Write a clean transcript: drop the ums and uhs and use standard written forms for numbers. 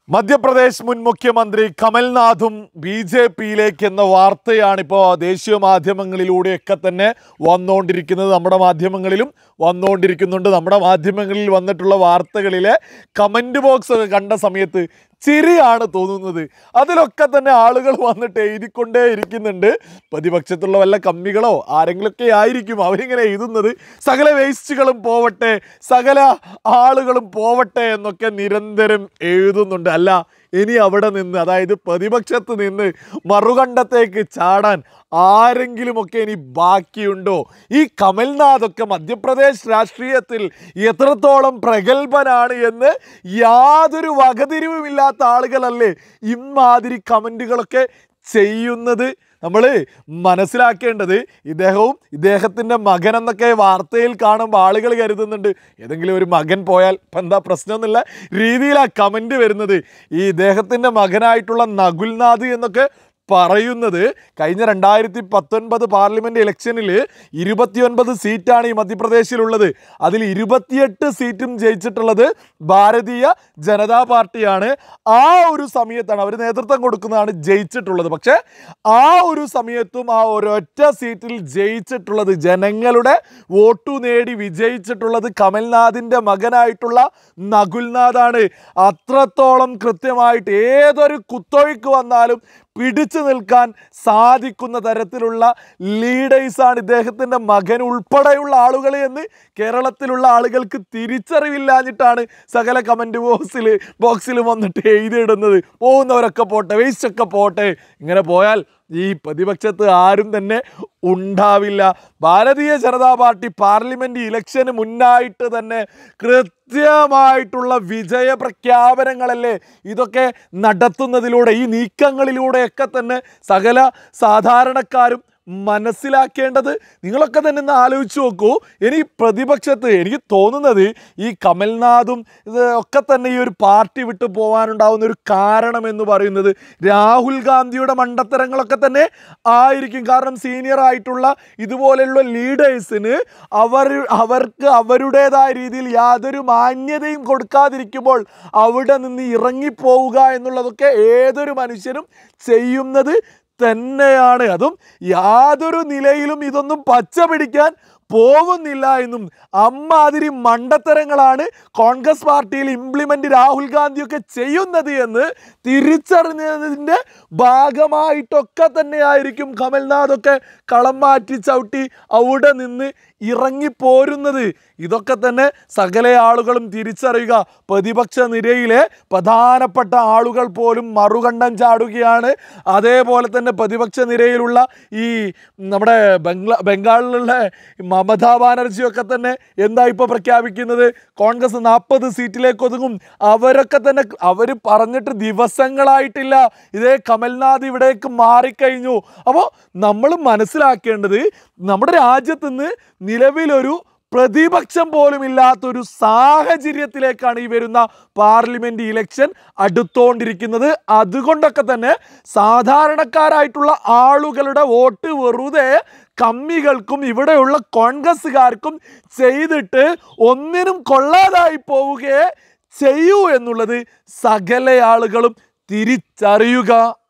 മധ്യപ്രദേശ് മുൻ മുഖ്യമന്ത്രി കമൽനാഥും ബി.ജെ.പിയിലേക്ക് എന്ന വാർത്തയാണിപ്പോൾ ദേശീയ മാധ്യമങ്ങളിലൂടെയൊക്കെ തന്നെ വന്നുകൊണ്ടിരിക്കുന്നത്. നമ്മുടെ മാധ്യമങ്ങളിലും വന്നുകൊണ്ടിരിക്കുന്നുണ്ട്. നമ്മുടെ മാധ്യമങ്ങളിൽ വന്നിട്ടുള്ള വാർത്തകളിലെ കമൻറ്റ് ബോക്സ് ഒക്കെ കണ്ട സമയത്ത് ചിരിയാണ് തോന്നുന്നത്. അതിലൊക്കെ തന്നെ ആളുകൾ വന്നിട്ട് എഴുതിക്കൊണ്ടേ ഇരിക്കുന്നുണ്ട്. പ്രതിപക്ഷത്തുള്ള വല്ല കമ്മികളോ ആരെങ്കിലുമൊക്കെ ആയിരിക്കും അവരിങ്ങനെ എഴുതുന്നത്. സകല വേസ്റ്റുകളും പോവട്ടെ, സകല ആളുകളും പോവട്ടെ എന്നൊക്കെ നിരന്തരം എഴുതുന്നുണ്ട്. അല്ല, ഇനി അവിടെ നിന്ന്, അതായത് പ്രതിപക്ഷത്ത് നിന്ന് മറുകണ്ഠത്തേക്ക് ചാടാൻ ആരെങ്കിലുമൊക്കെ ഇനി ബാക്കിയുണ്ടോ? ഈ കമൽനാഥൊക്കെ മധ്യപ്രദേശ് രാഷ്ട്രീയത്തിൽ എത്രത്തോളം പ്രഗത്ഭനാണ് എന്ന് യാതൊരു വകതിരിവുമില്ലാത്ത ആളുകളല്ലേ ഇമാതിരി കമൻറ്റുകളൊക്കെ ചെയ്യുന്നത്. നമ്മൾ മനസ്സിലാക്കേണ്ടത് ഇദ്ദേഹത്തിൻ്റെ മകൻ എന്നൊക്കെ വാർത്തയിൽ കാണുമ്പോൾ ആളുകൾ കരുതുന്നുണ്ട് ഏതെങ്കിലും ഒരു മകൻ പോയാൽ ഇപ്പം എന്താ പ്രശ്നം എന്നുള്ള രീതിയിലാണ് കമൻറ്റ് വരുന്നത്. ഈ ഇദ്ദേഹത്തിൻ്റെ മകനായിട്ടുള്ള നകുൽനാഥ് എന്നൊക്കെ പറയുന്നത് കഴിഞ്ഞ 2019 പാർലമെൻറ്റ് ഇലക്ഷനിൽ 29 സീറ്റാണ് ഈ മധ്യപ്രദേശിലുള്ളത്. അതിൽ 28 സീറ്റും ജയിച്ചിട്ടുള്ളത് ഭാരതീയ ജനതാ പാർട്ടിയാണ്. ആ ഒരു സമയത്താണ് അവർ നേതൃത്വം കൊടുക്കുന്നതാണ് ജയിച്ചിട്ടുള്ളത്. പക്ഷേ ആ ഒരു സമയത്തും ആ ഒരൊറ്റ സീറ്റിൽ ജയിച്ചിട്ടുള്ളത്, ജനങ്ങളുടെ വോട്ടു നേടി വിജയിച്ചിട്ടുള്ളത് കമൽനാഥിൻ്റെ മകനായിട്ടുള്ള നകുൽനാഥാണ്. അത്രത്തോളം കൃത്യമായിട്ട് ഏതൊരു കുത്തൊഴുക്ക് വന്നാലും പിടിച്ചു നിൽക്കാൻ സാധിക്കുന്ന തരത്തിലുള്ള ലീഡേഴ്സാണ് ഇദ്ദേഹത്തിൻ്റെ മകൻ ഉൾപ്പെടെയുള്ള ആളുകൾ എന്ന് കേരളത്തിലുള്ള ആളുകൾക്ക് തിരിച്ചറിവില്ലാഞ്ഞിട്ടാണ് സകല കമൻറ്റ് ബോക്സിൽ വന്നിട്ട് എഴുതിയിടുന്നത്. പോകുന്നവരൊക്കെ പോട്ടെ, വേസ്റ്റൊക്കെ പോട്ടെ. ഇങ്ങനെ പോയാൽ ഈ പ്രതിപക്ഷത്ത് ആരും തന്നെ ഉണ്ടാവില്ല. ഭാരതീയ ജനതാ പാർട്ടി പാർലമെൻറ്റ് ഇലക്ഷന് മുന്നായിട്ട് തന്നെ കൃത്യമായിട്ടുള്ള വിജയ പ്രഖ്യാപനങ്ങളല്ലേ ഇതൊക്കെ നടത്തുന്നതിലൂടെ, ഈ നീക്കങ്ങളിലൂടെയൊക്കെ തന്നെ സകല സാധാരണക്കാരും മനസ്സിലാക്കേണ്ടത്. നിങ്ങളൊക്കെ തന്നെ ഒന്ന് ആലോചിച്ച് നോക്കൂ. ഇനി പ്രതിപക്ഷത്ത് എനിക്ക് തോന്നുന്നത് ഈ കമൽനാഥും ഒക്കെ തന്നെ ഈ ഒരു പാർട്ടി വിട്ടു പോകാനുണ്ടാവുന്ന ഒരു കാരണം എന്ന് പറയുന്നത് രാഹുൽ ഗാന്ധിയുടെ മണ്ടത്തരങ്ങളൊക്കെ തന്നെ ആയിരിക്കും. കാരണം സീനിയർ ആയിട്ടുള്ള ഇതുപോലെയുള്ള ലീഡേഴ്സിന് അവർക്ക് അവരുടേതായ രീതിയിൽ യാതൊരു മാന്യതയും കൊടുക്കാതിരിക്കുമ്പോൾ അവിടെ നിന്ന് ഇറങ്ങിപ്പോവുക എന്നുള്ളതൊക്കെ ഏതൊരു മനുഷ്യനും ചെയ്യുന്നത് തന്നെയാണ്. അതും യാതൊരു നിലയിലും ഇതൊന്നും പച്ച പിടിക്കാൻ പോകുന്നില്ല എന്നും അമ്മാതിരി മണ്ടത്തരങ്ങളാണ് കോൺഗ്രസ് പാർട്ടിയിൽ ഇംപ്ലിമെൻ്റ് രാഹുൽ ഗാന്ധിയൊക്കെ ചെയ്യുന്നത് എന്ന് തിരിച്ചറിഞ്ഞതിൻ്റെ ഭാഗമായിട്ടൊക്കെ തന്നെയായിരിക്കും കമൽനാഥൊക്കെ കളം മാറ്റി ചവിട്ടി അവിടെ നിന്ന് ഇറങ്ങിപ്പോരുന്നത്. ഇതൊക്കെ തന്നെ സകല ആളുകളും തിരിച്ചറിയുക. പ്രതിപക്ഷ നിരയിലെ പ്രധാനപ്പെട്ട ആളുകൾ പോലും മറുകണ്ഠം ചാടുകയാണ്. അതേപോലെ തന്നെ പ്രതിപക്ഷ നിരയിലുള്ള ഈ നമ്മുടെ ബംഗാളിലുള്ള മമതാ ബാനർജിയൊക്കെ തന്നെ എന്താ ഇപ്പോൾ പ്രഖ്യാപിക്കുന്നത്? കോൺഗ്രസ് 40 സീറ്റിലേക്ക് ഒതുങ്ങും. അവരൊക്കെ തന്നെ അവർ പറഞ്ഞിട്ട് ദിവസങ്ങളായിട്ടില്ല ഇതേ കമൽനാഥ് ഇവിടേക്ക് മാറിക്കഴിഞ്ഞു. അപ്പോൾ നമ്മൾ മനസ്സിലാക്കേണ്ടത് നമ്മുടെ രാജ്യത്ത് നിന്ന് നിലവിലൊരു പ്രതിപക്ഷം പോലും ഇല്ലാത്തൊരു സാഹചര്യത്തിലേക്കാണ് ഈ വരുന്ന പാർലമെൻറ്റ് ഇലക്ഷൻ അടുത്തുകൊണ്ടിരിക്കുന്നത്. അതുകൊണ്ടൊക്കെ തന്നെ സാധാരണക്കാരായിട്ടുള്ള ആളുകളുടെ വോട്ട് വെറുതെ കമ്മികൾക്കും ഇവിടെയുള്ള കോൺഗ്രസ്സുകാർക്കും ചെയ്തിട്ട് ഒന്നിനും കൊള്ളാതായി പോവുകയെ ചെയ്യൂ എന്നുള്ളത് സകല ആളുകളും തിരിച്ചറിയുക.